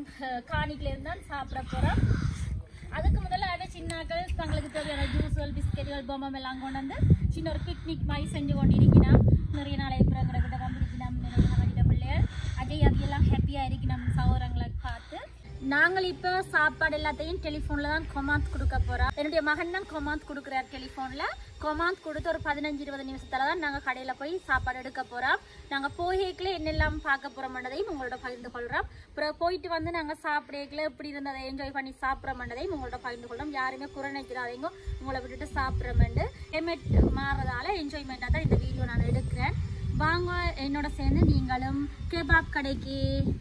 காணிக்கில இருந்தால் சாப்பிட போறோம். அதுக்கு முதல்ல அவை சின்னாக்கள் தங்களுக்கு தேவையான ஜூஸ்கள் பிஸ்கெட்டுகள் பொம்மை எல்லாம் கொண்டு வந்து சின்ன ஒரு பிக்னிக் மாதிரி செஞ்சு கொண்டு இருக்கணும். நிறைய நாளை பிறகு கிட்ட வந்திருக்கணும். நிறைய பிள்ளைகள் அஜய் அதையெல்லாம் ஹாப்பியாக இருக்கணும் சகோதரங்களை பார்த்து. நாங்கள் இப்போ சாப்பாடு எல்லாத்தையும் டெலிஃபோனில் தான் கொமாந்த் கொடுக்க போகிறோம். என்னுடைய மகன் தான் கொமாந்த் கொடுக்குறார் டெலிஃபோனில். கொமாந்த் கொடுத்து ஒரு 15-20 நிமிஷத்தில் தான் நாங்கள் கடையில் போய் சாப்பாடு எடுக்க போகிறோம். நாங்கள் போய்க்கல என்னெல்லாம் பார்க்க போகிறோம்ன்றதையும் உங்களோட பகிர்ந்து கொள்கிறோம். அப்புறம் போயிட்டு வந்து நாங்கள் சாப்பிடல எப்படி இருந்ததை என்ஜாய் பண்ணி சாப்பிட்றோம்ன்றதையும் உங்களோட பகிர்ந்து கொள்கிறோம். யாருமே குறைநிக்கிறாதீங்க, உங்களை விட்டுட்டு சாப்பிட்றோமெண்டு எமெட் மாறுறதால என்ஜாய்மெண்ட்டாக தான் இந்த வீடியோ நான் எடுக்கிறேன். வாங்க என்னோட சேர்ந்து நீங்களும் கெபாப் கடைக்கு.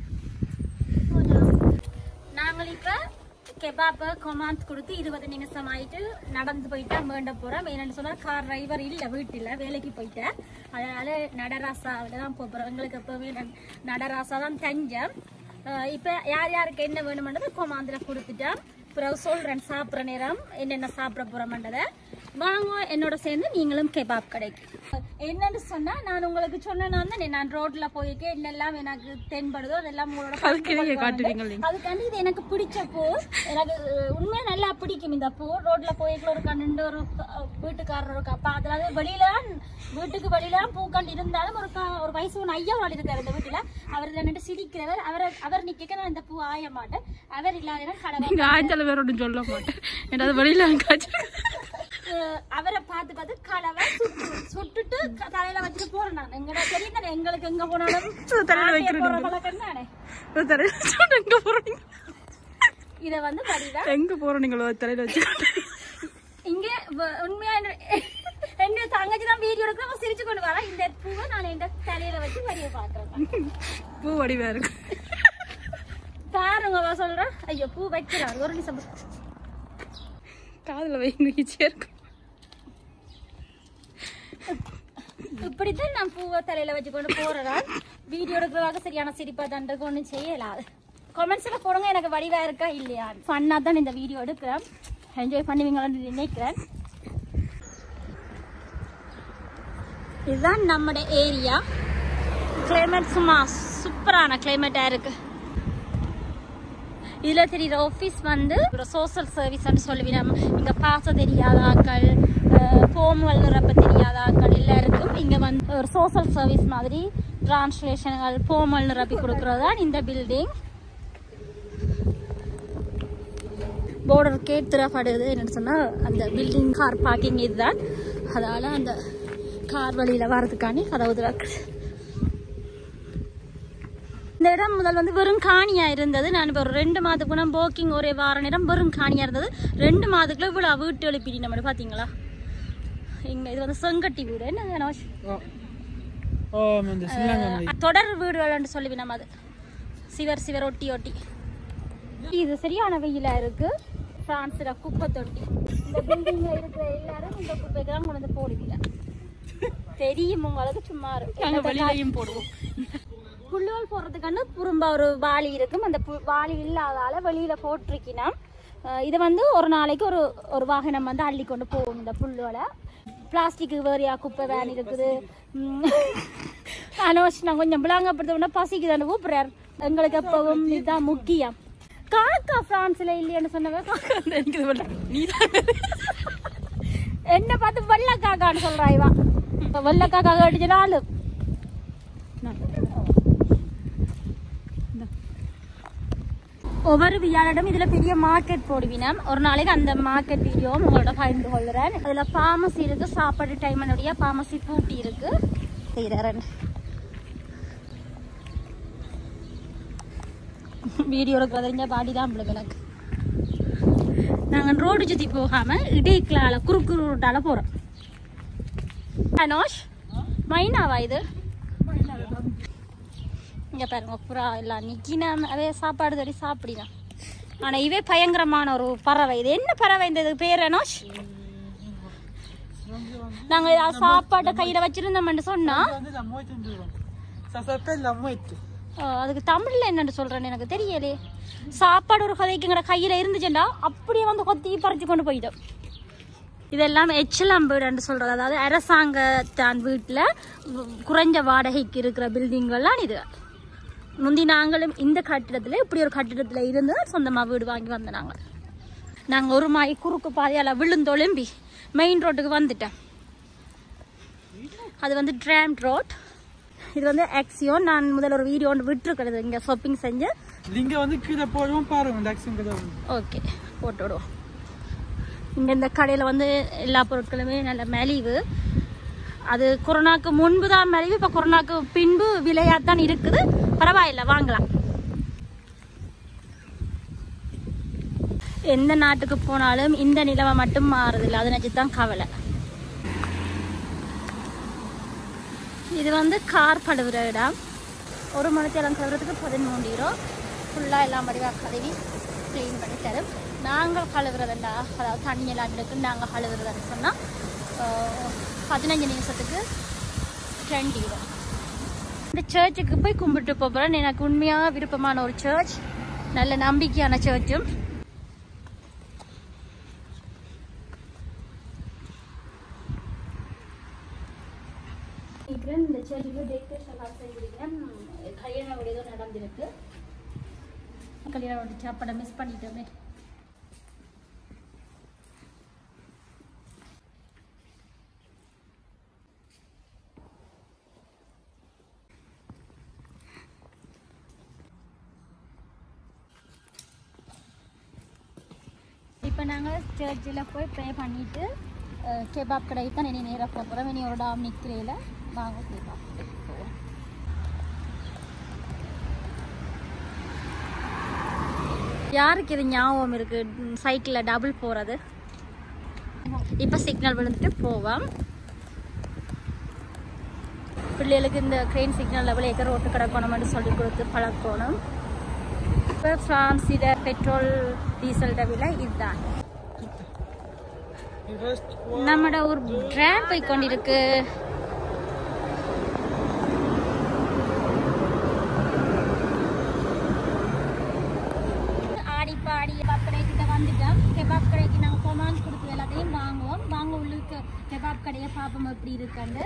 நாங்கள் இப்போ கெபாப்பை கொமாந்த் கொடுத்து 20 நிமிஷம் ஆகிட்டு நடந்து போயிட்டா வேண்ட போகிறோம். என்னென்னு சொன்னால் கார் டிரைவர் இல்லை, வீட்டில் வேலைக்கு போயிட்டேன். அதனால் நடராசாவில் தான் போகிறோம். எங்களுக்கு எப்போவே நடராசா தான் தஞ்சம். இப்போ யார் யாருக்கு என்ன வேணுமென்றதை கொமாந்தில் கொடுத்துட்டேன். அப்புறம் சொல்கிறேன் சாப்பிட்ற நேரம் என்னென்ன சாப்பிட போகிறோம்ன்றதை. வாங்க என்னோட சேர்ந்து நீங்களும் கெபாப் கடைக்கு. என்னன்னு சொன்னா நான் உங்களுக்கு சொன்னேன்னா நான் ரோட்ல போயிருக்கே என்னெல்லாம் எனக்கு தென்படுதோ அதெல்லாம் உங்களோட அதுக்காண்டி இது எனக்கு பிடிச்ச பூ. எனக்கு உண்மையா நல்லா பிடிக்கும் இந்த பூ. ரோட்ல போயிருக்கல ஒரு கண்டு ஒரு வீட்டுக்காரர் ஒரு அப்பா அதாவது வெளியில வீட்டுக்கு வெளியில பூக்காண்டு இருந்தாலும் ஒரு வயசு ஒன்று ஐயா ஒரு இருக்காரு இந்த வீட்டுல. அவர் நின்று சிரிக்கிறவர். அவர் நிக்க நான் இந்த பூ ஆய மாட்டேன். அவர் இல்லாத கடவுள் சொல்ல மாட்டேன் வெளியில அவரை பார்த்து பார்த்து கலவை சுட்டுட்டு தலையில வச்சுட்டு போறேன். நான் எங்க தெரியும் எங்களுக்கு எங்க போனாலும் இத வந்து படிவா எங்க போறோம் நீங்களோ தலையில வச்சு இங்க உண்மையா என்ன தங்கச்சி தான் வீடியோ எடுக்க சிரிச்சு கொண்டு வரேன். இந்த பூவை நான் என் தலையில வச்சு வடிவ பாக்குறேன். பூ வடிவா இருக்கு பாருங்க சொல்றேன். ஐயோ பூ வைக்கிறாரு ஒரு நிமிஷம் காதுல வைச்சியா இருக்கு. இப்படித்தான் நான் பூவை தலையில வச்சு கொண்டு போறேன். வீடியோ எடுக்கிறவாக சரியான சிரிப்பா தண்டக்கு ஒன்றும் செய்யலாது. கமெண்ட்ஸ்ல போடுங்க எனக்கு வடிவா இருக்கா இல்லையா. ஃபன்னா தான் இந்த வீடியோ எடுக்கிறேன். என்ஜாய் பண்ணுவீங்களான்னு நினைக்கிறேன். இதுதான் நம்மட ஏரியா. கிளைமேட் சும்மா சூப்பரான கிளைமேட்டா இருக்கு. இதுல தெரியுற ஆஃபீஸ் வந்து ஒரு சோசியல் சர்வீஸ்ன்னு சொல்லுவீங்க. இங்க பாச தெரியாத ஆக்கள் ஃபோம் வளர்றப்ப தெரியாத ஆக்கள் எல்லாருக்கும் இங்க வந்து ஒரு சோசியல் சர்வீஸ் மாதிரி டிரான்ஸ்லேஷன்கள் ஃபோம் நிரப்பி கொடுக்கறது தான் இந்த பில்டிங். Border gate திறப்படுது. என்னன்னு சொன்னா அந்த பில்டிங் கார் பார்க்கிங் இதுதான். அதால அந்த கார் வழியில வர்றதுக்காண்டி கதவு திறக்குது. இந்த இடம் முதல் வந்து வெறும் காணியா இருந்தது. நான் இப்போ ஒரு 2 மாதத்துக்கு நான் போக்கிங் ஒரே வார நேரம் வெறும் காணியா இருந்தது. 2 மாதத்துக்குள்ள இவ்வளோ வீட்டு எழுப்பிடி நம்ம பாத்தீங்களா. இங்க இது வந்து செங்கட்டி வீடு. என்ன தொடர் வீடுகள் சொல்லுவி நம்ம அது சிவர் ஒட்டி ஒட்டி. இது சரியான வெயிலா இருக்கு. பிரான்ஸ்ல குப்பை தொட்டி. இந்த பில்டிங்ல இருக்கிற எல்லாரும் இந்த குப்பைக்கு தான் கொண்டு வந்து போடுவீங்க. தெரியும் உங்களுக்கு. சும்மா வெளியிலையும் போடுவோம். புல்லுவல் போடுறதுக்கான புறம்பா ஒரு வாளி இருக்கும். அந்த வாளி இல்லாதால வெளியில போட்டிருக்கினா இதை வந்து ஒரு நாளைக்கு ஒரு வாகனம் வந்து அள்ளி கொண்டு போகும். இந்த புல்லுவலை பிளாஸ்டிக்கு வேறையா குப்பை வேன் இருக்குது. அனோஷ் நான் கொஞ்சம் பிளாங்கப்படுத்த பசிக்குதான்னு கூப்பிடுறாரு. எங்களுக்கு எப்பவும் இதுதான் முக்கியம். காக்கா பிரான்ஸ்ல இல்லையான்னு சொன்னவன் என்ன பார்த்து வெள்ளை காக்கான்னு சொல்றாய்வா. வெள்ளை காக்கா அடிச்சனாலு ஒவ்வொரு வியாழனும் இதுல பெரிய மார்க்கெட் போடுவினோம். ஒரு நாளைக்கு அந்த மார்க்கெட் வீடியோவும் உங்களோட பகிர்ந்து கொள்ளுறேன். அதுல பார்மசி இருக்கு. சாப்பாடு டைமனுடைய பார்மசி பூட்டி இருக்கு. வீடியோ எடுக்கிறத பாடிதான் எனக்கு. நாங்க ரோடு சுத்தி போகாம இடைக்கலால குறுக்கு ரோட்டால போறோம். அனோஷ் மைனாவா இது? இங்க பாருங்க புறா எல்லாம் நிக்கினா அதே சாப்பாடு தடி சாப்பிடினா. ஆனா இவே பயங்கரமான ஒரு பறவை. இது என்ன பறவை? இந்த பேர் அனோஷ்? நாங்க சாப்பாட்டை கையில வச்சிருந்தோம்னு சொன்னா அதுக்கு தமிழ்ல என்னன்னு சொல்றேன்னு எனக்கு தெரியலே. சாப்பாடு ஒரு கதைக்குங்கிற கையில இருந்துச்சுண்டா அப்படியே வந்து கொத்தி பறிச்சு கொண்டு போயிடும். இதெல்லாம் எச்சலாம் வீடுன்னு சொல்றது. அதாவது அரசாங்கத்தான் வீட்டுல குறைஞ்ச வாடகைக்கு இருக்கிற பில்டிங்கெல்லாம் இது. முந்தி நாங்களும் இந்த கட்டிடத்துல இப்படி ஒரு கட்டிடத்துல இருந்து சொந்தமா வீடு வாங்கி வந்த நாங்க ஒரு மாய் குறுக்கு பாதையால விழுந்தொழும்பி மெயின் ரோட்டுக்கு வந்துட்டேன். அது வந்து ட்ராம் ரோட். இது வந்து ஆக்சியோன். நான் முதல்ல ஒரு வீடியோ ஒன்று விட்டுருக்கிறது இங்கே ஷாப்பிங் செஞ்சு. இங்கே வந்து கீழே போடுவோம் பாருங்க. ஓகே, போட்டு விடுவோம். இங்கே இந்த கடையில் வந்து எல்லா பொருட்களுமே நல்ல மலிவு. அது கொரோனாக்கு முன்பு தான் மலிவு, இப்போ கொரோனாக்கு பின்பு விலையாக தான் இருக்குது. பரவாயில்லை, வாங்கலாம். எந்த நாட்டுக்கு போனாலும் இந்த நிலவை மட்டும் மாறுதில்லை, அதை நினச்சி தான் கவலை. இது வந்து கார் கழுவுற இடம். ஒரு மணித்தேலம் கழுவுறதுக்கு 13 €. ஃபுல்லாக எல்லாம் வடிவாக கழுவி க்ளீன் பண்ணி தரும். நாங்கள் கழுவுறதுண்டா, அதாவது தண்ணியெல்லாம் எடுக்கு நாங்கள் கழுவுறதுன்னு சொன்னால் 15 நிமிஷத்துக்கு 2 €. இந்த சர்ச்சுக்கு போய் கும்பிட்டு போகிறேன். எனக்கு உண்மையாக விருப்பமான ஒரு சர்ச், நல்ல நம்பிக்கையான சர்ச்சும். இந்த சர்ச்சுக்கு டெக்கரேஷன் எல்லாம் செஞ்சிருக்கேன். கல்யாணம் ஏதோ நடந்திருக்கு. கல்யாணம் சாப்பாடை மிஸ் பண்ணிட்டோமே. இப்போ நாங்கள் சர்ச்சில் போய் ப்ரே பண்ணிவிட்டு கெபாப் கடைக்கு தான் இனி நேராக போகிறோம். இனி ஒரு டாம் நிற்கிறேல வாங்க கெபாப் போவோம். யாருக்கு இது ஞாபகம் இருக்குது சைக்கிளில் டபுள் போகிறது? இப்போ சிக்னல் விழுந்துட்டு போவோம். பிள்ளைகளுக்கு இந்த ட்ரெயின் சிக்னல் லெவல் ஏற்ற ரோட்டு கிடக்கணும்னு சொல்லி கொடுத்து பழக்கணும். இப்போ ஃப்ரான்ஸில் பெட்ரோல் டீசல் விலை இதுதான். நம்மட ஒரு ட்ராம் போய் கொண்டிருக்கு. ஆடி பாடி கெபாப் கடைக்கிட்ட வந்துட்டோம். கெபாப் கடைக்கு நாங்கள் கொமான்ஸ் கொடுத்து எல்லாத்தையும் வாங்குவோம். வாங்க உள்ளுக்கு கெபாப் கடையை பார்ப்போம் எப்படி இருக்குன்னு.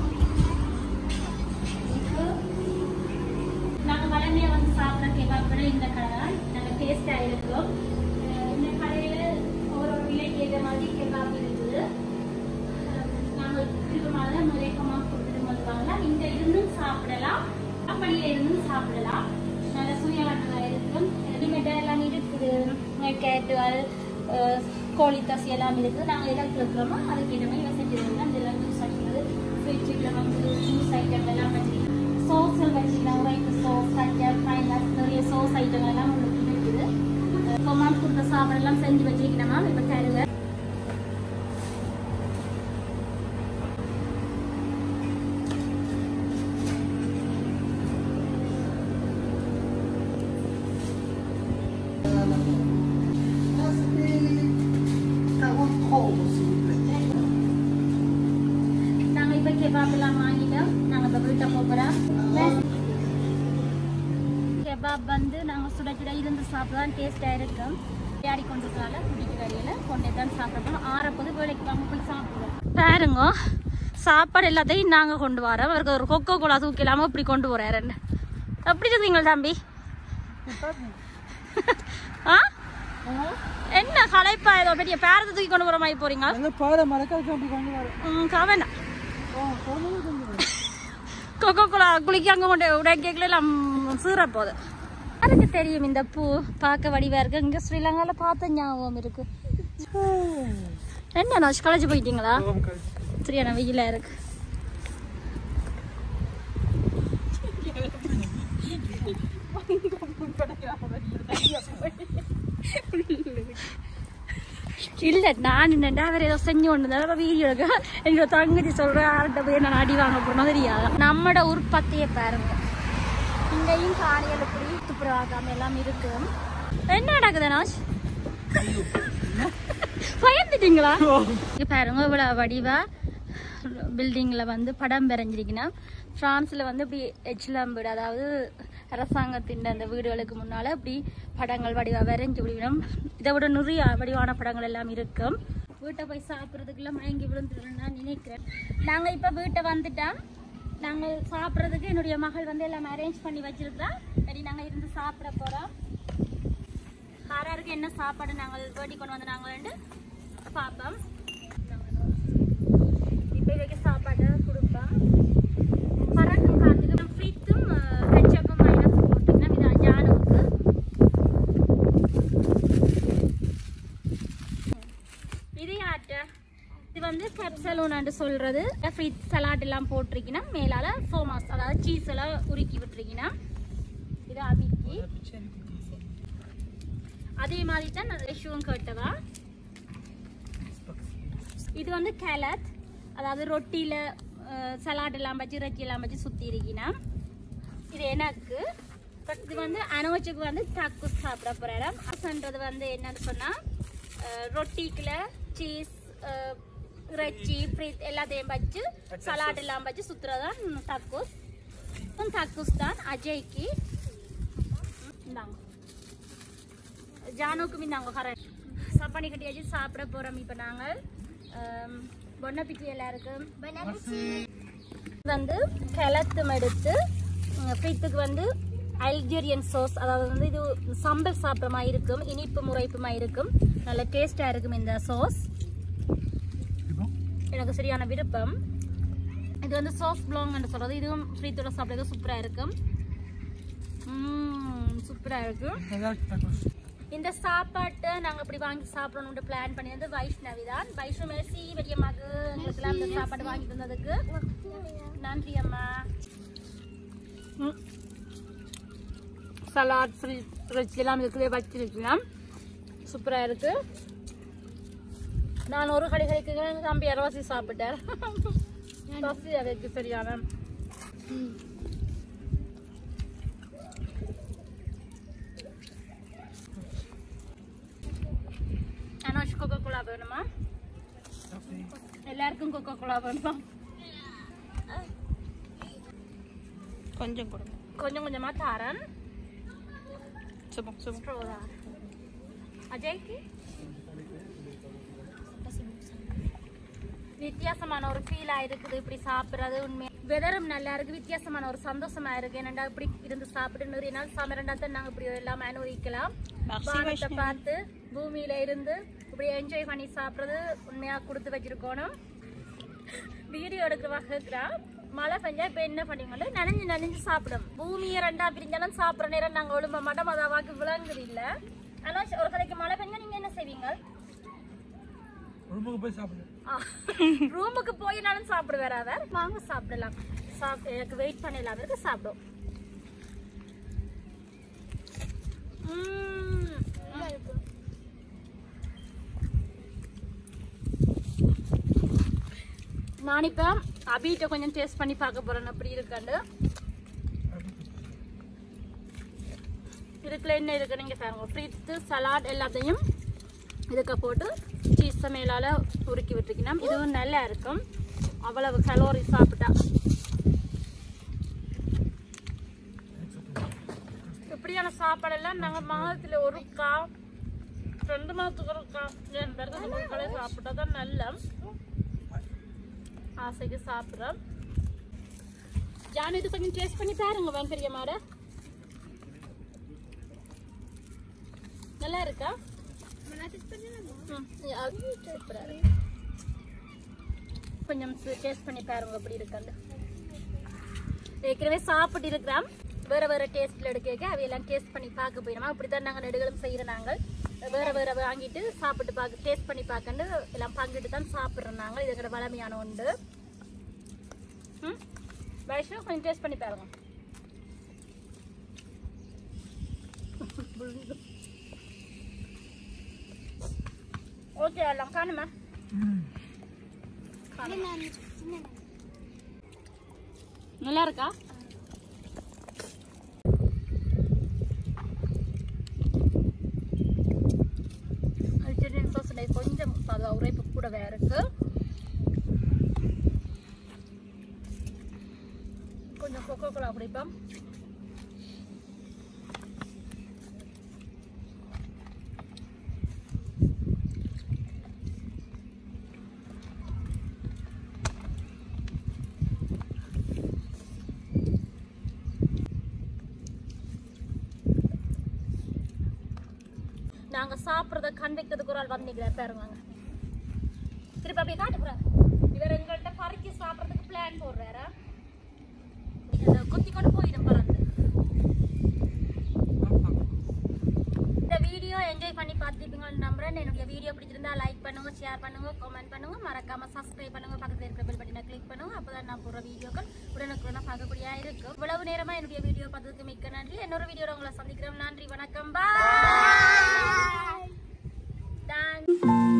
நாங்கள் வளமையாக வந்து சாப்பிட்ற கெபாப் கடை இந்த கடை தான். நாங்கள் டேஸ்டாக இருக்கிறோம். இந்த கடையில் ஒரு விலைக்கு ஏற்ற மாதிரி கெபாப் இருக்குது. நாங்கள் விருப்பமாக நிறைய கொமான்ஸ் கொடுத்துட்டு வந்துவாங்கலாம். இங்கே இருந்தும் சாப்பிடலாம், அப்படியே இருந்தும் சாப்பிடலாம். நல்ல சுயவாட்டமாக இருக்கும். ரெடிமேடாக எல்லாம் இருக்குது. கேட்டுகள், கோழி தசி எல்லாம் இருக்குது. நாங்கள் எல்லாம் இருக்கிறோமோ அதுக்கேற்ற மாதிரி வசதிகள் இதெல்லாம் ஜூஸ் அடிக்கிறது. ஃப்ரிட்ஜில் வந்து ஜூஸ் ஐட்டம் எல்லாம் வச்சுக்கலாம். சோஸ்கள் வச்சுக்கலாம். ஒயிட் சோஸ், கச்சர், பைனஸ், நிறைய சோஸ் ஐட்டங்கள் எல்லாம் உங்களுக்கு இருக்குது. கொமான்ஸ் கொடுத்த சாப்பாடெல்லாம் செஞ்சு வச்சுக்கணுமா இப்போ தருவேன். நாங்கள் இப்போ கெபாப் எல்லாம் வாங்கிட்டோம். நாங்கள் இப்போ வீட்டை போகிறோம். கெபாப் வந்து நாங்கள் சுட சுட இருந்து சாப்பிட்தான் டேஸ்டாக இருக்கும். விளையாடி கொண்டிருக்கனால குடிக்கிற வரையில் கொண்டே தான் சாப்பிட்றோம். ஆறப்போது வேலைக்கு வாங்க போய் சாப்பிடுவோம். பாருங்க, சாப்பாடு எல்லாத்தையும் நாங்கள் கொண்டு வரோம். அவருக்கு ஒரு கொக்கோ கோலா தூக்கி இல்லாமல் இப்படி கொண்டு போகிறேன். எப்படி இருக்குங்களா தம்பி? ஆ என்ன களைப்பா ஏதோ பெரிய பேரத்தை தூக்கி கொண்டு போகிற மாதிரி போகிறீங்க? கவனா கொக்கோ கோலா குளிக்க அங்கே கொண்டு உடைக்கல எல்லாம் சீர போகுது. யாருக்கு தெரியும் இந்த பூ பார்க்க வடிவா இருக்கு. இங்கே ஸ்ரீலங்காவில் பார்த்த ஞாபகம் இருக்கு. என்ன நான் காலேஜ் போயிட்டீங்களா? சரியான வெயிலா இருக்கு. இல்ல நான் என்னண்டா அவர் ஏதோ செஞ்சு கொண்டு வீடியோ எடுக்க என்னோட தங்கச்சி சொல்றேன். யார்கிட்ட போய் நான் அடி வாங்க போறோம் தெரியாது. நம்மட உற்பத்தியை பாருங்க. இங்கேயும் காணிகள் இப்படி துப்புரவாக்காம எல்லாம் இருக்கு. என்ன நடக்குது நாஷ்? பயந்துட்டீங்களா? பாருங்க இவ்வளவு வடிவா பில்டிங்ல வந்து படம் வரைஞ்சிருக்கீங்கன்னா பிரான்ஸ்ல வந்து இப்படி எச்லாம் வீடு, அதாவது அரசாங்கத்தின் அந்த வீடுகளுக்கு முன்னால இப்படி படங்கள் வடிவா வரைஞ்சி விடுவிடும். இதை விட நிறைய வடிவான படங்கள் எல்லாம் இருக்கும். வீட்டை போய் சாப்பிட்றதுக்குள்ள மயங்கி விழுந்துடும் நான் நினைக்கிறேன். நாங்க இப்ப வீட்டை வந்துட்டோம். நாங்கள் சாப்பிட்றதுக்கு என்னுடைய மகள் வந்து எல்லாம் அரேஞ்ச் பண்ணி வச்சிருக்கிறா. சரி நாங்கள் இருந்து சாப்பிட போகிறோம். யாராருக்கு என்ன சாப்பாடு நாங்கள் வேண்டி கொண்டு வந்து நாங்கள் பார்ப்போம். இப்போ இதுக்கு சாப்பாடு கொடுப்போம். பரட்டு காத்துக்கு ஃப்ரீத்தும் கெச்சப்பும் மைனஸ் போட்டிங்கன்னா இது ஜானுக்கு. இது யார்ட்ட? இது வந்து கேப்சலூன் சொல்றது. ஃப்ரீட் சலாட் எல்லாம் போட்டிருக்கீங்கன்னா மேலால சோமாஸ் அதாவது சீஸ் எல்லாம் உருக்கி விட்டுருக்கீங்கன்னா இது அபிக்கி. அதே மாதிரி தான் ரெஷுவும் கேட்டவா. இது வந்து கேலத் அதாவது ரொட்டியில் சலாட் எல்லாம் வச்சு இறைச்சி எல்லாம் வச்சு சுற்றி இருக்கீங்கன்னா இது எனக்கு. இது வந்து அனோச்சுக்கு வந்து டக்குஸ் சாப்பிட போகிறேன். அதுன்றது வந்து என்னன்னு சொன்னால் ரொட்டிக்குள்ள சீஸ் இறைச்சி ஃப்ரீட் எல்லாத்தையும் வச்சு சலாட் எல்லாம் வச்சு சுற்றுறதான் டக்குஸ். டக்குஸ் தான் அஜய்க்கு. இந்தாங்க ஜானுக்கும் இந்தாங்க கரெக்ட். சாப்பாடு கட்டியாச்சு சாப்பிட போகிறோம். இப்போ நாங்கள் பொன்னப்பிச்சி எல்லாருக்கும் வந்து கிளத்தும் எடுத்து ஃப்ரீத்துக்கு வந்து அல்ஜீரியன் சோஸ் அதாவது வந்து இது சம்பல் சாப்பிட்ற மாதிரி இருக்கும். இனிப்பு முறைப்புமா இருக்கும். நல்ல டேஸ்டாக இருக்கும் இந்த சோஸ். எனக்கு சரியான விருப்பம். இது வந்து சோஸ் ப்ளாங்னு சொல்கிறது. இதுவும் ஃப்ரீத்தோட சாப்பிட்றது சூப்பராக இருக்கும். சூப்பராக இருக்கும். இந்த சாப்பாட்டை நாங்கள் இப்படி வாங்கி சாப்பிடணும்னு பிளான் பண்ணி வந்து வைஷ்ணவி தான். வைஷ்ணவி மெர்சி பெரியம்மாக்கு எங்களுக்கெல்லாம் இந்த சாப்பாடு வாங்கி தந்ததுக்கு நன்றி அம்மா. சலாட் ஃப்ரிட்ஜ் எல்லாம் இதுக்குள்ளே வச்சிருக்கலாம். சூப்பராக இருக்கு. நான் ஒரு கடைக்கு நம்பி இரவாசி சாப்பிட்டேன். அதுக்கு சரியான கொக்கோ கோலா வேணுமா? எல்லாருக்கும் கொக்கோ கோலா வேணுமா? கொஞ்சம் கொடுங்க. கொஞ்சம் கொஞ்சமா தாரன். சும்மா அஜய்க்கு வித்தியாசமான ஒரு ஃபீலா இருக்குது இப்படி சாப்பிட்றது. உண்மை வெதரும் நல்லா இருக்கு. வித்தியாசமான ஒரு சந்தோஷமா இருக்கு. என்னண்டா இப்படி இருந்து சாப்பிட்டு நிறைய நாள் சமரண்டாத்தான் நாங்கள் இப்படி எல்லாம் அனுபவிக்கலாம். வானத்தை பார்த்து பூமியில இருந்து இப்படி என்ஜாய் பண்ணி சாப்பிட்றது உண்மையா கொடுத்து வச்சிருக்கணும். வீடியோ எடுக்கிற வகைக்கிறா மழை பெஞ்சா இப்போ என்ன பண்ணுவீங்களோ நனைஞ்சு நனைஞ்சு சாப்பிடும். பூமியை ரெண்டா பிரிஞ்சாலும் சாப்பிட்ற நேரம் நாங்கள் ஒழும்ப மாட்டோம். அதாவாக்கு விளங்குது இல்லை. ஆனால் ஒரு கதைக்கு மழை பெஞ்சா நீங்க என்ன செய்வீங்க? ரூமுக்கு போய் சாப்பிடு. ரூமுக்கு போயினாலும் சாப்பிட வராத. வாங்க சாப்பிடலாம். எனக்கு வெயிட் பண்ணலாம் இருக்கு. சாப்பிடும். நான் இப்ப அபிட்ட கொஞ்சம் டேஸ்ட் பண்ணி பார்க்க போறேன் அப்படி இருக்காண்டு. இதுக்குள்ள என்ன இருக்கு நீங்க பாருங்க. ஃப்ரீட் சலாட் எல்லாத்தையும் இதுக்கு போட்டு சீஸ் மேலால உருக்கி விட்டுருக்கணும். இதுவும் நல்லா இருக்கும். அவ்வளவு கலோரி சாப்பிட்டா. இப்படியான சாப்பாடெல்லாம் நாங்கள் மாதத்துல ஒருக்கா 2 மாதத்துக்கு ஒருக்கா சாப்பிட்டா தான் நல்ல ஆசைக்கு சாப்பிட்றோம். ஜானு இது கொஞ்சம் டேஸ்ட் பண்ணி பாருங்க. வெங்கரிய மாட நல்லா இருக்கா? கொஞ்சம் டேஸ்ட் பண்ணி பாருங்க அப்படி இருக்காங்க. ஏற்கனவே சாப்பிட்டு இருக்கிறோம். வேற வேற டேஸ்ட்ல எடுக்க அவையெல்லாம் டேஸ்ட் பண்ணி பார்க்க போயிடுமா. அப்படித்தான் நாங்கள் நெடுகளும் செய்யற. நாங்கள் வேற வேற வாங்கிட்டு சாப்பிட்டு பார்க்க டேஸ்ட் பண்ணி பார்க்கண்டு எல்லாம் பங்கிட்டு தான் சாப்பிட்றோம். நாங்கள் இதுக்கிற வளமையான உண்டு. வைஷ்ணவ் கொஞ்சம் டேஸ்ட் பண்ணி பாருங்க. ஓகே எல்லாம் காணுமா? நல்லா இருக்கா? கொஞ்சம் உரைப்பு கூடவே இருக்கு. கொஞ்சம் கொக்கோ கோலா குடிப்போம். நாங்க சாப்பிடுறத கண் வைக்கிறதுக்கு ஒரு ஆள் வந்து நிக்கிறார் பாருங்க. திருப்பி அப்படியே காட்டுறாரு. இவர் எங்கள்கிட்ட பறிச்சு சாப்பிடுறதுக்கு பிளான் போடுறாரா? குத்தி கொண்டு போயிடும் பறந்து. இந்த வீடியோ என்ஜாய் பண்ணி பார்த்துருப்பீங்கன்னு நம்புறேன். என்னுடைய வீடியோ பிடிச்சிருந்தா லைக் பண்ணுங்க, ஷேர் பண்ணுங்க, கமெண்ட் பண்ணுங்க, மறக்காம சப்ஸ்கிரைப் பண்ணுங்க, பக்கத்துல இருக்கிற பெல் பட்டனை கிளிக் பண்ணுங்க. அப்பதான் நான் போடுற வீடியோக்கள் உடனுக்குடனே பார்க்கக்கூடிய இருக்கும். இவ்வளவு நேரமா என்னுடைய வீடியோ பார்த்ததுக்கு மிக்க நன்றி. இன்னொரு வீடியோல உங்களை சந்திக்கிறேன். நன்றி, வணக்கம், பாய்.